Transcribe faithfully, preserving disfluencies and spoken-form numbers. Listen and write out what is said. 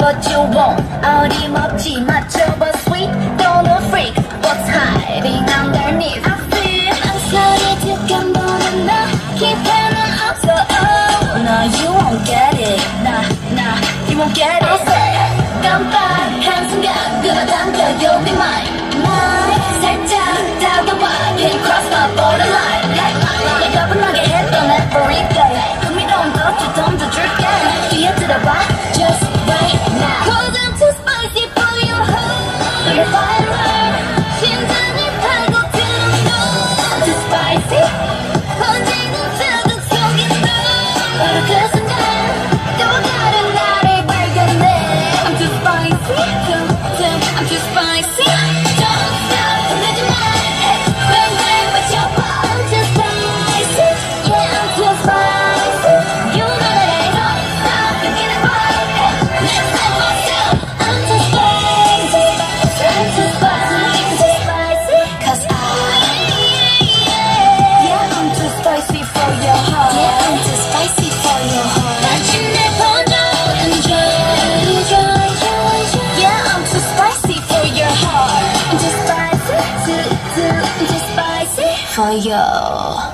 what you want. 어림없지 맞춰봐 sweet. Don't know freak. What's hiding underneath? I feel 망설이 득한보는 나 기회는 없어. Oh no, you won't get it. Nah, nah, you won't get it. I say 깜빡한 순간 끊어담겨 you'll be mine. 날 살짝 다가와 can't cross my borderline. 날 가분하게 했던 every day. 흥미로운 것도 던져줄게. 뒤에 들어봐 just right now. Cause I'm too spicy for your heart. You're firework. 심장을 파고드는 너. I'm too spicy. 번지는 자극 속에 너. 바로 그 순간 또 다른 나를 발견해. I'm too spicy. I'm too spicy. Don't stop, 내지 마. Bang bang, 맞춰봐. I'm too spicy. Yeah, I'm too spicy. You know that I don't stop thinking about it. Let's let myself. I'm too spicy. I'm too spicy. I'm too spicy. Cause I, yeah, I'm too spicy for your heart. Yeah, I'm too spicy for your heart. 마침내 번져 enjoy, enjoy, enjoy. Yeah, I'm too spicy for your heart. I'm too spicy, too, too, I'm too spicy for you.